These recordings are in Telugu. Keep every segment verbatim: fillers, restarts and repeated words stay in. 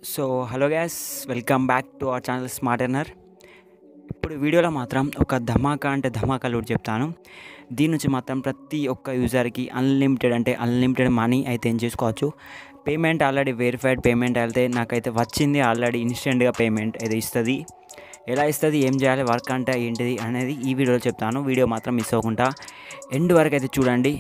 So hello guys, welcome back to our channel smart earner. ఇప్పుడు వీడియోలో మాత్రం ఒక ధమాకా అంటే ధమాకా లూట్ చెప్తాను. దీని నుంచి మాత్రం ప్రతి ఒక్క యూజర్కి అన్లిమిటెడ్ అంటే అన్లిమిటెడ్ మనీ అయితే ఏం చేసుకోవచ్చు. పేమెంట్ ఆల్రెడీ వెరిఫైడ్ పేమెంట్ అయితే నాకైతే వచ్చింది. ఆల్రెడీ ఇన్స్టెంట్గా పేమెంట్ అయితే ఇస్తుంది. ఎలా ఇస్తుంది, ఏం చేయాలి, వర్క్ అంటే ఏంటిది అనేది ఈ వీడియోలో చెప్తాను. వీడియో మాత్రం మిస్ అవ్వకుండా ఎండ్ వరకు అయితే చూడండి.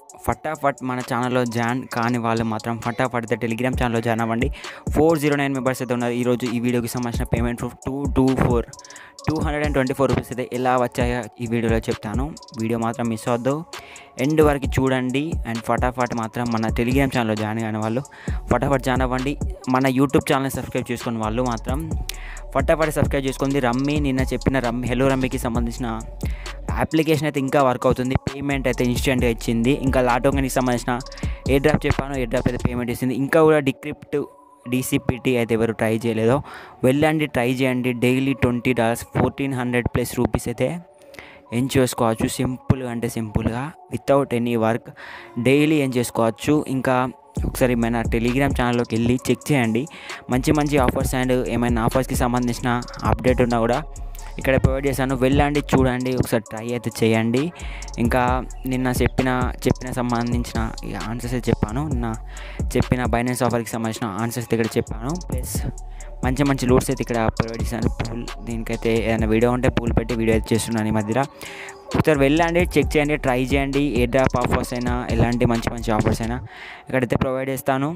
ఫటాఫట్ మన ఛానల్లో జాయిన్ కాని వాళ్ళు మాత్రం ఫటాఫట్ అయితే టెలిగ్రామ్ ఛానల్లో జాయిన్ అవ్వండి. ఫోర్ జీరో నైన్ మెంబర్స్ అయితే ఉన్నారు. ఈరోజు ఈ వీడియోకి సంబంధించిన payment two two four two hundred and twenty four rupees అయితే ఎలా వచ్చాయో ఈ వీడియోలో చెప్తాను. వీడియో మాత్రం మిస్ అవ్వద్దు, ఎండ్ వరకు చూడండి. అండ్ ఫటాఫట్ మాత్రం మన టెలిగ్రామ్ ఛానల్లో జాయిన్ కాని వాళ్ళు ఫటాఫట్ జాయిన్ అవ్వండి. మన యూట్యూబ్ ఛానల్ని సబ్స్క్రైబ్ చేసుకుని వాళ్ళు మాత్రం ఫటాఫట్ సబ్స్క్రైబ్ చేసుకుంది. రమ్మీ నిన్న చెప్పిన రమ్మీ హెలో రమ్మీకి సంబంధించిన అప్లికేషన్ అయితే ఇంకా వర్క్ అవుతుంది. పేమెంట్ అయితే ఇన్స్టెంట్గా ఇచ్చింది. ఇంకా లాటోకి సంబంధించిన ఏ డ్రాప్ చెప్పాను, ఏ డ్రాప్ అయితే పేమెంట్ ఇచ్చింది. ఇంకా కూడా డిక్రిప్ట్ డీసీపీటీ అయితే ఎవరు ట్రై చేయలేదో వెళ్ళండి, ట్రై చేయండి. Daily twenty dollars fourteen hundred plus rupees అయితే ఏం చేసుకోవచ్చు. సింపుల్గా అంటే సింపుల్గా వితౌట్ ఎనీ వర్క్ డైలీ ఏం చేసుకోవచ్చు. ఇంకా ఒకసారి మన టెలిగ్రామ్ ఛానల్లోకి వెళ్ళి చెక్ చేయండి. మంచి మంచి ఆఫర్స్ అండ్ ఏమైనా ఆఫర్స్కి సంబంధించిన అప్డేట్ ఉన్నా కూడా ఇక్కడ ప్రొవైడ్ చేశాను. వెళ్ళండి, చూడండి, ఒకసారి ట్రై అయితే చేయండి. ఇంకా నిన్న చెప్పిన చెప్పిన సంబంధించిన ఆన్సర్స్ అయితే చెప్పాను. నిన్న చెప్పిన బైనాన్స్ ఆఫర్కి సంబంధించిన ఆన్సర్స్ అయితే ఇక్కడ చెప్పాను. ప్లస్ మంచి మంచి లూట్స్ అయితే ఇక్కడ ప్రొవైడ్ చేశాను. పూల్ దీనికైతే ఏదైనా వీడియో ఉంటే పూల్ పెట్టి వీడియో అయితే చేస్తున్నాను ఈ మధ్యలో. ఒకసారి వెళ్ళండి, చెక్ చేయండి, ట్రై చేయండి. ఏ డ్రాప్ ఆఫర్స్ అయినా ఎలాంటి మంచి మంచి ఆఫర్స్ అయినా ఇక్కడైతే ప్రొవైడ్ చేస్తాను.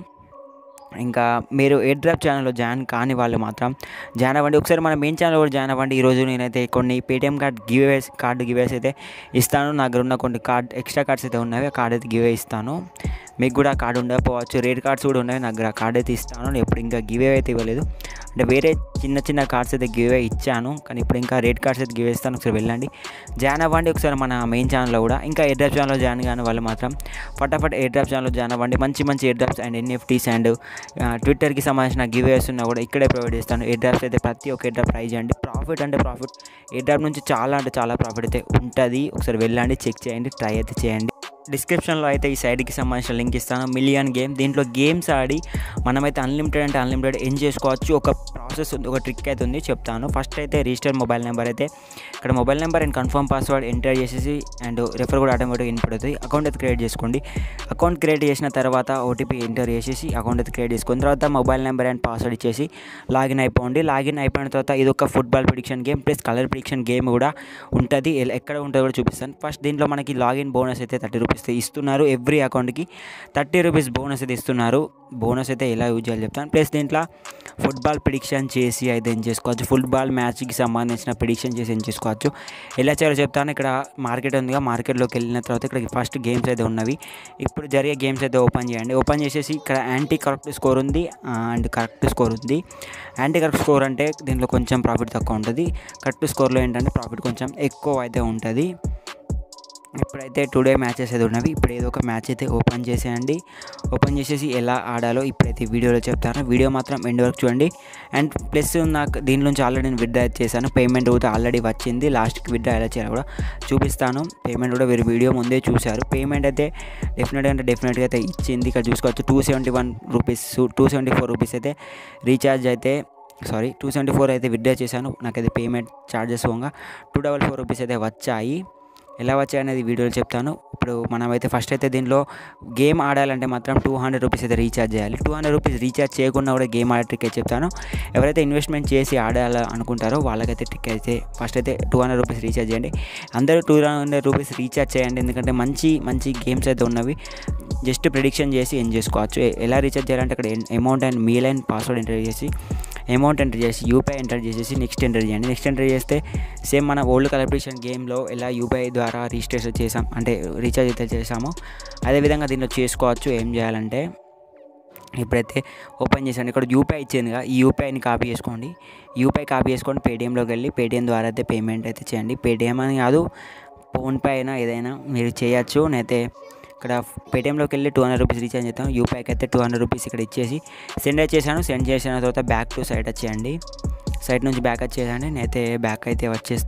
ఇంకా మీరు ఎయిర్ డ్రాప్ ఛానల్లో జాయిన్ కాని వాళ్ళు మాత్రం జాయిన్ అవ్వండి. ఒకసారి మన మెయిన్ ఛానల్ కూడా జాయిన్ అవ్వండి. ఈరోజు నేనైతే కొన్ని Paytm card giveaways card giveaways అయితే ఇస్తాను. నా దగ్గర ఉన్న కొన్ని కార్డ్ ఎక్స్ట్రా కార్డ్స్ అయితే ఉన్నాయి. ఆ కార్డ్ అయితే గివే ఇస్తాను. మీకు కూడా కార్డు ఉండకపోవచ్చు, రేట్ కార్డ్స్ కూడా ఉన్నాయి. నా దగ్గర కార్డ్ అయితే ఇస్తాను. నేను ఎప్పుడు ఇంకా గివే అయితే ఇవ్వలేదు. అంటే వేరే చిన్న చిన్న కార్డ్స్ అయితే గివే ఇచ్చాను, కానీ ఇప్పుడు ఇంకా రేట్ కార్డ్స్ అయితే గివే ఇస్తాను. ఒకసారి వెళ్ళండి, జాయిన్ అవ్వండి. ఒకసారి మన మెయిన్ ఛానల్లో కూడా ఇంకా ఎయిర్ డ్రాప్ ఛానల్లో జాయిన్ కాని వాళ్ళు మాత్రం ఫటాఫట్ ఎయిర్ డ్రాప్ ఛానల్లో జాయిన్ అవ్వండి. మంచి మంచి air drops and NFTs and ట్విట్టర్కి సంబంధించిన గివేస్ ఉన్నా కూడా ఇక్కడే ప్రొవైడ్ చేస్తాను. ఎయిర్ డ్రాప్స్ అయితే ప్రతి ఒక్క ఎయిర్ డ్రాప్ ట్రై చేయండి. ప్రాఫిట్ అంటే ప్రాఫిట్, ఎయిర్ డ్రాప్ నుంచి చాలా అంటే చాలా ప్రాఫిట్ అయితే ఉంటుంది. ఒకసారి వెళ్ళండి, చెక్ చేయండి, ట్రై అయితే చేయండి. డిస్క్రిప్షన్లో అయితే ఈ సైడ్కి సంబంధించిన లింక్ ఇస్తాను. మిలియన్ గేమ్, దీంట్లో గేమ్స్ ఆడి మనమైతే అన్లిమిటెడ్ అంటే అన్లిమిటెడ్ ఏం చేసుకోవచ్చు. ఒక ప్రాసెస్ ఉంది, ఒక ట్రిక్ అయితే ఉంది, చెప్తాను. ఫస్ట్ అయితే రిజిస్టర్ మొబైల్ నెంబర్ అయితే ఇక్కడ mobile number and confirm password enter చేసేసి అండ్ రెఫర్ కూడా ఆటోమేటిక్గా ఇన్పుట్ అవుతుంది. అకౌంట్ అయితే క్రియేట్ చేసుకోండి. అకౌంట్ క్రియేట్ చేసిన తర్వాత ఓటీపీ ఎంటర్ చేసేసి అకౌంట్ అయితే క్రియేట్ చేసుకున్న తర్వాత మొబైల్ నెంబర్ అండ్ పాస్వర్డ్ ఇచ్చేసి లాగిన్ అయిపోండి. లాగిన్ అయిపోయిన తర్వాత ఇది ఒక football prediction game plus colour prediction game కూడా ఉంటుంది. ఎక్కడ ఉంటుందో కూడా చూపిస్తాను. ఫస్ట్ దీంట్లో మనకి లాగిన్ బోనస్ అయితే థర్టీ రూపీస్ ఇస్తున్నారు. ఎవ్రీ అకౌంట్కి థర్టీ రూపీస్ బోనస్ అయితే ఇస్తున్నారు. బోనస్ అయితే ఎలా యూజ్ చేయాలి చెప్తాను. ప్లస్ దీంట్లో ఫుట్బాల్ ప్రిడిక్షన్ చేసి అయితే ఏం చేసుకోవచ్చు. ఫుట్బాల్ మ్యాచ్కి సంబంధించిన ప్రిడిక్షన్ చేసి ఏం చేసుకోవచ్చు, ఎలా చేయాలో చెప్తాను. ఇక్కడ మార్కెట్ ఉందిగా, మార్కెట్లోకి వెళ్ళిన తర్వాత ఇక్కడ ఫస్ట్ గేమ్స్ అయితే ఉన్నవి. ఇప్పుడు జరిగే గేమ్స్ అయితే ఓపెన్ చేయండి. ఓపెన్ చేసేసి ఇక్కడ యాంటీ కరెక్ట్ స్కోర్ ఉంది అండ్ కరెక్ట్ స్కోర్ ఉంది. యాంటీ కరెక్ట్ స్కోర్ అంటే దీంట్లో కొంచెం ప్రాఫిట్ తక్కువ ఉంటుంది. కరెక్ట్ స్కోర్లో ఏంటంటే ప్రాఫిట్ కొంచెం ఎక్కువ అయితే ఉంటుంది. ఇప్పుడైతే టుడే మ్యాచెస్ అయితే ఉన్నవి. ఇప్పుడు ఏదో ఒక మ్యాచ్ అయితే ఓపెన్ చేసేయండి. ఓపెన్ చేసేసి ఎలా ఆడాలో ఇప్పుడైతే వీడియోలో చెప్తాను. వీడియో మాత్రం ఎండ్ వరకు చూడండి. అండ్ ప్లస్ నాకు దీని నుంచి ఆల్రెడీ నేను విత్డ్రా చేశాను. పేమెంట్ కూడా ఆల్రెడీ వచ్చింది. లాస్ట్కి విత్డ్రా ఎలా చేయాలో కూడా చూపిస్తాను. పేమెంట్ కూడా వీరు వీడియో ముందే చూశారు. పేమెంట్ అయితే డెఫినెట్గా అంటే డెఫినెట్గా అయితే ఇచ్చింది. ఇక్కడ చూసుకోవచ్చు two seventy one rupees two seventy four rupees అయితే రీఛార్జ్ అయితే సారీ టూ సెవెంటీ ఫోర్ అయితే విత్డ్రా చేశాను. నాకైతే పేమెంట్ ఛార్జెస్ పోగా టూ డబల్ ఫోర్ రూపీస్ అయితే వచ్చాయి. ఎలా వచ్చాయి అనేది వీడియోలో చెప్తాను. ఇప్పుడు మనమైతే ఫస్ట్ అయితే దీనిలో గేమ్ ఆడాలంటే మాత్రం టూ హండ్రెడ్ రూపీస్ అయితే రీఛార్జ్ చేయాలి. టూ హండ్రెడ్ రూపీస్ రీఛార్జ్ చేయకుండా కూడా గేమ్ ఆడే ట్రిక్ అయితే చెప్తాను. ఎవరైతే ఇన్వెస్ట్మెంట్ చేసి ఆడాలి అనుకుంటారో వాళ్ళకైతే ట్రిక్ అయితే ఫస్ట్ అయితే టూ హండ్రెడ్ రూపీస్ రీఛార్జ్ చేయండి. అందరూ టూ హండ్రెడ్ రూపీస్ రీఛార్జ్ చేయండి, ఎందుకంటే మంచి మంచి గేమ్స్ అయితే ఉన్నవి. జస్ట్ ప్రిడిక్షన్ చేసి ఏం చేసుకోవచ్చు. ఎలా రీఛార్జ్ చేయాలంటే అక్కడ అమౌంట్ అండ్ మీ లైన్ పాస్వర్డ్ ఎంటర్ చేసి అమౌంట్ ఎంటర్ చేసి యూపీఐ ఎంటర్ చేసేసి నెక్స్ట్ ఎంటర్ చేయండి. నెక్స్ట్ ఎంటర్ చేస్తే సేమ్ మన ఓల్డ్ కలెక్ట్రేషన్ గేమ్లో ఎలా యూపీఐ ద్వారా రిజిస్ట్రేషన్ చేసాం అంటే రీఛార్జ్ అయితే చేసామో అదేవిధంగా దీనిలో చేసుకోవచ్చు. ఏం చేయాలంటే ఇప్పుడైతే ఓపెన్ చేశాను. ఇక్కడ యూపీఐ ఇచ్చిందిగా, ఈ యూపీఐని కాపీ చేసుకోండి. యూపీఐ కాపీ చేసుకొని పేటీఎంలోకి వెళ్ళి పేటీఎం ద్వారా అయితే పేమెంట్ అయితే చేయండి. పేటీఎం అని కాదు, ఫోన్పే అయినా ఏదైనా మీరు చేయొచ్చు. నేనైతే ఇక్కడ పేటీఎంలోకి వెళ్ళి టూ హండ్రెడ్ రూపీస్ రీఛార్జ్ చేస్తాను. యూపీఐకి అయితే టూ హండ్రెడ్ రూపీస్ ఇక్కడ ఇచ్చేసి సెండ్ చేశాను. సెండ్ చేసిన తర్వాత బ్యాక్ టు సైట్ వచ్చేయండి. సైట్ నుంచి బ్యాక్ వచ్చేయండి. నేనైతే బ్యాక్ అయితే వచ్చేసి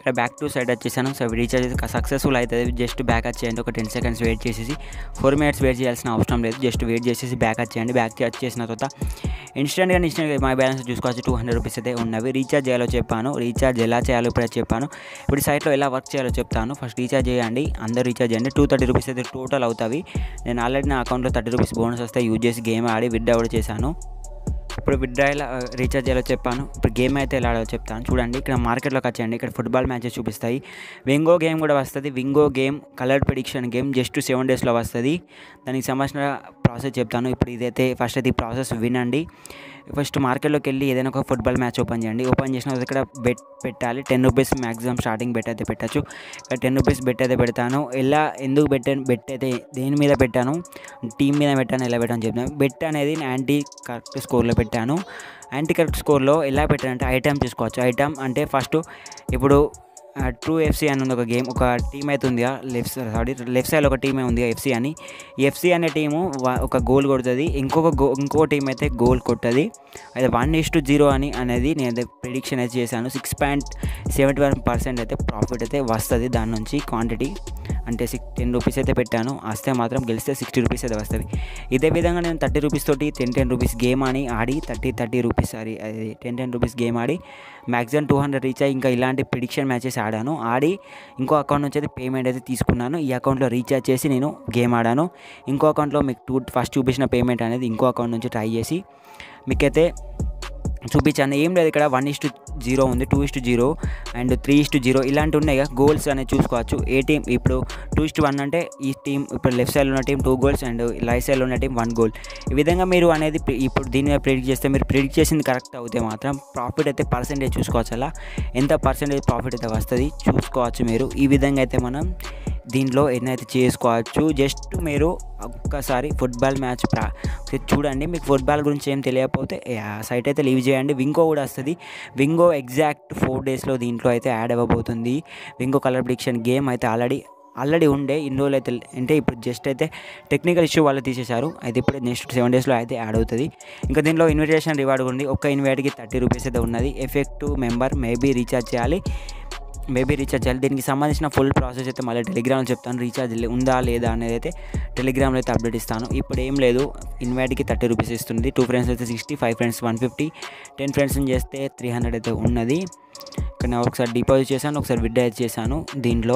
ఇక్కడ బ్యాక్ టు సైడ్ వచ్చేసాను. సో రీఛార్జ్ అయితే సక్సెస్ఫుల్ అవుతుంది. జస్ట్ బ్యాక్ వచ్చేయండి, ఒక టెన్ సెకండ్స్ వెయిట్ చేసేసి, ఫోర్ మినిట్స్ వెయిట్ చేయాల్సిన అవసరం లేదు. జస్ట్ వెయిట్ చేసేసి బ్యాక్ వచ్చేయండి. బ్యాక్ వచ్చేసిన తర్వాత ఇన్స్టెంట్గా ఇన్స్టెంట్గా మై బ్యాలెన్స్ చూసుకోవచ్చు. టూ హండ్రెడ్ రూపీస్ అయితే ఉన్నవి. రీఛార్జ్ చేయాలో చెప్పాను, రీఛార్జ్ ఎలా చేయాలో ఇప్పుడే చెప్పాను. ఇప్పుడు సైట్లో ఎలా వర్క్ చేయాలో చెప్తాను. ఫస్ట్ రీఛార్జ్ చేయండి, అందరూ రీఛార్జ్ చేయండి. టూ థర్టీ రూపీస్ అయితే టోటల్ అవుతాయి. నేను ఆల్రెడీ నా అకౌంట్లో థర్టీ రూపీస్ బోనస్ వస్తే యూజ్ చేసి గేమ్ ఆడి విత్డ్రా కూడా చేశాను. ఇప్పుడు విత్డ్రా ఎలా రీఛార్జ్ చేయాలో చెప్పాను. ఇప్పుడు గేమ్ అయితే ఎలా ఆడాలో చెప్తాను. చూడండి, ఇక్కడ మార్కెట్లోకి వచ్చేయండి. ఇక్కడ ఫుట్బాల్ మ్యాచెస్ చూపిస్తాయి. వింగో గేమ్ కూడా వస్తుంది. Wingo game colour prediction game just seven డేస్లో వస్తుంది. దానికి సంబంధించిన ప్రాసెస్ చెప్తాను. ఇప్పుడు ఇదైతే ఫస్ట్ అయితే ఈ ప్రాసెస్ వినండి. ఫస్ట్ మార్కెట్లోకి వెళ్ళి ఏదైనా ఒక ఫుట్బాల్ మ్యాచ్ ఓపెన్ చేయండి. ఓపెన్ చేసిన తర్వాత ఇక్కడ బెట్ పెట్టాలి. Ten rupees maximum starting bet అయితే పెట్టచ్చు. ఇక్కడ టెన్ రూపీస్ బెట్ అయితే పెడతాను. ఎలా ఎందుకు పెట్టాను, బెట్ అయితే దేని మీద పెట్టాను, టీం మీద పెట్టాను, ఎలా పెట్టాను చెప్తాను. బెట్ అనేది యాంటీ కరెక్ట్ స్కోర్లో పెట్టాను. యాంటీ కరెక్ట్ స్కోర్లో ఎలా పెట్టానంటే ఐటమ్ చూసుకోవచ్చు. ఐటమ్ అంటే ఫస్ట్ ఇప్పుడు ట్రూ ఎఫ్సీ అని ఉంది ఒక గేమ్, ఒక టీం అయితే ఉంది. లెఫ్ట్ సారీ లెఫ్ట్ సైడ్ ఒక టీమే ఉంది ఎఫ్సీ అని. ఈ ఎఫ్సీ అనే టీము ఒక గోల్ కొడుతుంది, ఇంకొక గో ఇంకో టీం అయితే గోల్ కొట్టది. అయితే వన్ ఈస్ టు జీరో అని అనేది నేను ప్రిడిక్షన్ అయితే చేశాను. Six point seventy one percent అయితే ప్రాఫిట్ అయితే వస్తుంది దాని నుంచి. క్వాంటిటీ అంటే సిక్స్ టెన్ రూపీస్ అయితే పెట్టాను, వస్తే మాత్రం గెలిస్తే సిక్స్టీ రూపీస్ అయితే వస్తుంది. ఇదే విధంగా నేను థర్టీ రూపీస్ తోటి టెన్ టెన్ రూపీస్ గేమ్ అని ఆడి థర్టీ థర్టీ రూపీస్ సారీ అది టెన్ టెన్ రూపీస్ గేమ్ ఆడి మ్యాక్సిమం టూ హండ్రెడ్ రీచ్ అయ్యి ఇంకా ఇలాంటి ప్రిడిక్షన్ మ్యాచెస్ ఆడాను. ఆడి ఇంకో అకౌంట్ నుంచి అయితే పేమెంట్ అయితే తీసుకున్నాను. ఈ అకౌంట్లో రీఛార్జ్ చేసి నేను గేమ్ ఆడాను. ఇంకో అకౌంట్లో మీకు టూ ఫస్ట్ చూపించిన పేమెంట్ అనేది ఇంకో అకౌంట్ నుంచి ట్రై చేసి మీకైతే చూపించాను. ఏం లేదు, ఇక్కడ వన్ ఇస్ టు జీరో ఉంది, two is to zero and three is to zero ఇలాంటి ఉన్నాయి కదా. గోల్స్ అనేది చూసుకోవచ్చు. ఏ టీం ఇప్పుడు టూ ఇస్ టు వన్ అంటే ఈ టీం ఇప్పుడు లెఫ్ట్ సైడ్లో ఉన్న team two goals and right సైడ్లో ఉన్న టీం వన్ గోల్. ఈ విధంగా మీరు అనేది ఇప్పుడు దీని మీద ప్రిడిక్ట్ చేస్తే మీరు ప్రిడిక్ట్ చేసింది కరెక్ట్ అవుతే మాత్రం ప్రాఫిట్ అయితే పర్సెంటేజ్ చూసుకోవచ్చు. అలా ఎంత పర్సెంటేజ్ ప్రాఫిట్ అయితే వస్తుంది చూసుకోవచ్చు మీరు. ఈ విధంగా అయితే మనం దీంట్లో ఎన్నైతే చేసుకోవచ్చు. జస్ట్ మీరు ఒక్కసారి ఫుట్బాల్ మ్యాచ్ ప్రా చూడండి. మీకు ఫుట్బాల్ గురించి ఏం తెలియకపోతే సైట్ అయితే లీవ్ చేయండి. వింగో కూడా వస్తుంది. వింగో ఎగ్జాక్ట్ ఫోర్ డేస్లో దీంట్లో అయితే యాడ్ అవ్వబోతుంది. వింగో కలర్ ప్రిడిక్షన్ గేమ్ అయితే ఆల్రెడీ ఆల్రెడీ ఉండే ఇన్ని రోజులు అయితే అంటే ఇప్పుడు జస్ట్ అయితే టెక్నికల్ ఇష్యూ వాళ్ళు తీసేశారు. అయితే ఇప్పుడు నెక్స్ట్ సెవెన్ డేస్లో అయితే యాడ్ అవుతుంది. ఇంకా దీనిలో ఇన్విటేషన్ రివార్డ్ ఉంది. ఒక్క ఇన్వైట్కి థర్టీ రూపీస్ అయితే ఉన్నది. ఎఫెక్టివ్ మెంబర్ మేబీ రీఛార్జ్ చేయాలి మేబీ రీఛార్జ్ చేయాలి. దీనికి సంబంధించిన ఫుల్ ప్రాసెస్ అయితే మళ్ళీ టెలిగ్రామ్లో చెప్తాను. రీఛార్జ్ ఉందా లేదా అనేది అయితే టెలిగ్రామ్లో అయితే అప్డేట్ ఇస్తాను. ఇప్పుడు ఏం లేదు, ఇన్వైట్కి థర్టీ రూపీస్ ఇస్తుంది. టూ ఫ్రెండ్స్ అయితే sixty, five friends one fifty, ten ఫ్రెండ్స్ని చేస్తే త్రీ హండ్రెడ్ అయితే ఉన్నది. ఇక్కడ నేను ఒకసారి డిపాజిట్ చేశాను, ఒకసారి విత్డ్రా చేశాను. దీంట్లో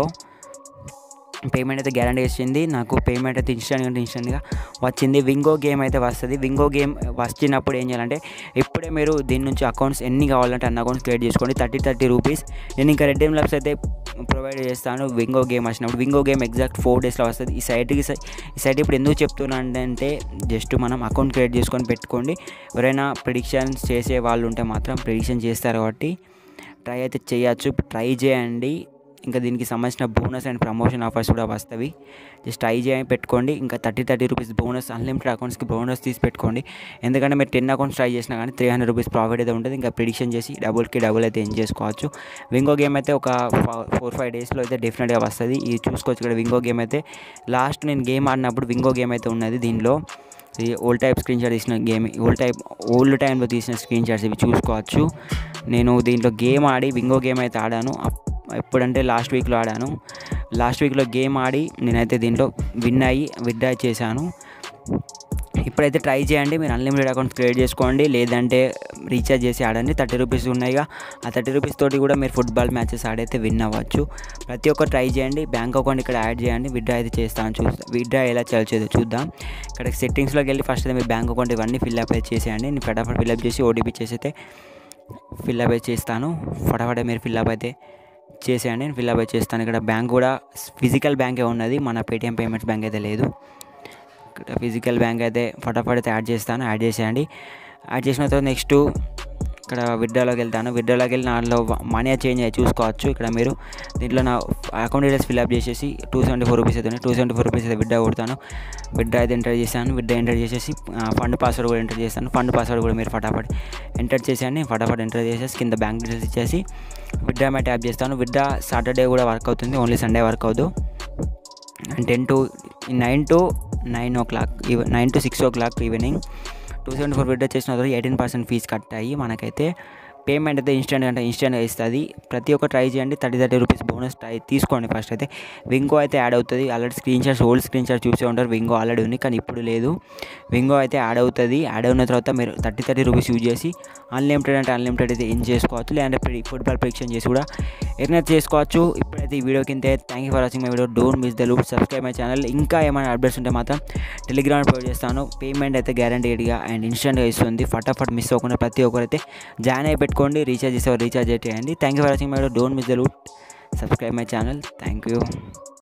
పేమెంట్ అయితే గ్యారంటీ ఇచ్చింది నాకు. పేమెంట్ అయితే ఇన్స్టెంట్గా ఇన్స్టెంట్గా వచ్చింది. వింగో గేమ్ అయితే వస్తుంది. వింగో గేమ్ వచ్చినప్పుడు ఏం చేయాలంటే ఇప్పుడే మీరు దీని నుంచి అకౌంట్స్ ఎన్ని కావాలంటే అన్ని అకౌంట్స్ క్రియేట్ చేసుకోండి. థర్టీ థర్టీ రూపీస్ నేను ఇంకా రెడ్డీమ్ ల్యాబ్స్ అయితే ప్రొవైడ్ చేస్తాను. వింగో గేమ్ వచ్చినప్పుడు వింగో గేమ్ ఎగ్జాక్ట్ ఫోర్ డేస్లో వస్తుంది. ఈ సైట్కి ఈ సైట్ ఇప్పుడు ఎందుకు చెప్తున్నాను అంటే జస్ట్ మనం అకౌంట్ క్రియేట్ చేసుకొని పెట్టుకోండి. ఎవరైనా ప్రిడిక్షన్స్ చేసే వాళ్ళు ఉంటే మాత్రం ప్రిడిక్షన్ చేస్తారు కాబట్టి ట్రై అయితే చేయొచ్చు. ట్రై చేయండి. ఇంకా దీనికి సంబంధించిన బోనస్ అండ్ ప్రమోషన్ ఆఫర్స్ కూడా వస్తాయి. జస్ట్ ట్రై చేయండి, పెట్టుకోండి. ఇంకా thirty thirty rupees bonus unlimited అకౌంట్స్కి బోనస్ తీసి పెట్టుకోండి. ఎందుకంటే మీరు టెన్ అకౌంట్స్ ట్రై చేసినా కానీ త్రీ హండ్రెడ్ రూపీస్ ప్రాఫిట్ అయితే ఉంటుంది. ఇంకా ప్రిడిక్షన్ చేసి డబుల్కి డబుల్ అయితే ఏం చేసుకోవచ్చు. వింగో గేమ్ అయితే ఒక ఫోర్ ఫైవ్ డేస్లో అయితే డెఫినెట్గా వస్తుంది. ఇది చూసుకోవచ్చు. ఇక్కడ వింగో గేమ్ అయితే లాస్ట్ నేను గేమ్ ఆడినప్పుడు వింగో గేమ్ అయితే ఉన్నది. దీనిలో ఈ ఓల్డ్ టైప్ స్క్రీన్ షాట్ తీసిన గేమ్ ఓల్డ్ టైప్ ఓల్డ్ టైంలో తీసిన స్క్రీన్ షాట్స్ ఇవి చూసుకోవచ్చు. నేను దీంట్లో గేమ్ ఆడి వింగో గేమ్ అయితే ఆడాను. ఎప్పుడంటే లాస్ట్ వీక్లో ఆడాను. లాస్ట్ వీక్లో గేమ్ ఆడి నేనైతే దీంట్లో విన్ అయ్యి విత్డ్రా చేశాను. ఇప్పుడైతే ట్రై చేయండి. మీరు అన్లిమిటెడ్ అకౌంట్ క్రియేట్ చేసుకోండి, లేదంటే రీఛార్జ్ చేసి ఆడండి. థర్టీ రూపీస్ ఉన్నాయిగా, ఆ థర్టీ రూపీస్ తోటి కూడా మీరు ఫుట్బాల్ మ్యాచెస్ ఆడైతే విన్ అవ్వచ్చు. ప్రతి ఒక్కరు ట్రై చేయండి. బ్యాంక్ అకౌంట్ ఇక్కడ యాడ్ చేయండి. విత్డ్రా అయితే చేస్తాను. చూద్దాం విత్డ్రా ఎలా చేయాలో చూద్దాం. ఇక్కడ సెట్టింగ్స్లోకి వెళ్ళి ఫస్ట్ అయితే మీ బ్యాంక్ అకౌంట్ ఇవన్నీ ఫిల్అప్ అయితే చేసేయండి. నేను ఫటాఫట్ ఫిల్అప్ చేసి ఓటీపీ చేసి అయితే ఫిల్అప్ అయితే చేస్తాను. ఫటాఫట్ మీరు ఫిల్అప్ అయితే చేసేయండి. నేను ఫిల్అప్ అయితే చేస్తాను. ఇక్కడ బ్యాంక్ కూడా ఫిజికల్ బ్యాంకే ఉన్నది, మన పేటిఎం పేమెంట్స్ బ్యాంక్ అయితే లేదు. ఇక్కడ ఫిజికల్ బ్యాంక్ అయితే ఫటాఫట్ అయితే యాడ్ చేస్తాను. యాడ్ చేసేయండి. యాడ్ చేసిన తర్వాత నెక్స్ట్ ఇక్కడ విత్డ్రాలోకి వెళ్తాను. విత్డ్రాలోకి వెళ్ళి నాలో మనీ చేంజ్ అయ్యి చూసుకోవచ్చు. ఇక్కడ మీరు దీంట్లో నా అకౌంట్ డీటెయిల్స్ ఫిల్అప్ చేసేసి టూ సెవెంటీ ఫోర్ రూపీస్ అయితే టూ సెవెంటీ ఫోర్ రూపీస్ అయితే విత్డ్రా కొడతాను. విత్డ్రా అయితే ఎంటర్ చేశాను. విత్డ్రా ఎంటర్ చేసేసి ఫండ్ పాస్వర్డ్ కూడా ఎంటర్ చేస్తాను. ఫండ్ పాస్వర్డ్ కూడా మీరు ఫటాఫట్ ఎంటర్ చేసేయండి. ఫటాఫట్ ఎంటర్ చేసేసి కింద బ్యాంక్ డీటెయిల్స్ ఇచ్చేసి విత్డ్రా మీద ట్యాప్ చేస్తాను. విత్డ్రా సాటర్డే కూడా వర్క్ అవుతుంది, ఓన్లీ సండే వర్క్ అవుతుంది. Ten to nine to nine o'clock nine to six oh clock evening two seventy four withdraw చేసిన తర్వాత ఎయిటీన్ పర్సెంట్ ఫీజు కట్ అయ్యి మనకైతే పేమెంట్ అయితే ఇన్స్టెంట్ అంటే ఇన్స్టెంట్గా ఇస్తుంది. ప్రతి ఒక్క ట్రై చేయండి. Thirty thirty rupees bonus try తీసుకోండి. ఫస్ట్ అయితే వింగో అయితే యాడ్ అవుతుంది. Already screenshots old screenshot చూసే ఉంటారు. వింగో ఆల్రెడీ ఉంది కానీ ఇప్పుడు లేదు. వింగో అయితే యాడ్ అవుతుంది. యాడ్ అయిన తర్వాత మీరు థర్టీ థర్టీ రూపీస్ యూజ్ చేసి అన్లిమిటెడ్ అంటే అన్లిమిటెడ్ అయితే ఇన్ చేసుకోవచ్చు. లేదంటే ఫుట్బాల్ ప్రిడిక్షన్ చేసి కూడా ఎర్న్ చేసుకోవచ్చు. ఇప్పుడైతే ఈ వీడియో కింద thank you for watching my video. Don't miss the loop. Subscribe my channel. ఇంకా ఏమైనా అప్డేట్స్ ఉంటే మాత్రం టెలిగ్రామ్ ప్రొవైడ్ చేస్తాను. పేమెంట్ అయితే గ్యారంటీడ్గా అండ్ ఇన్స్టెంట్గా ఇస్తుంది. ఫటాఫట్ మిస్ అవ్వకుండా ప్రతి ఒక్కరైతే జాయిన్ అయి పెట్టుకోండి. రీఛార్జ్ చేసేవారు రీఛార్జ్ చేయండి. Thank you for watching my video. Don't miss the loop. Subscribe my channel. Thank you.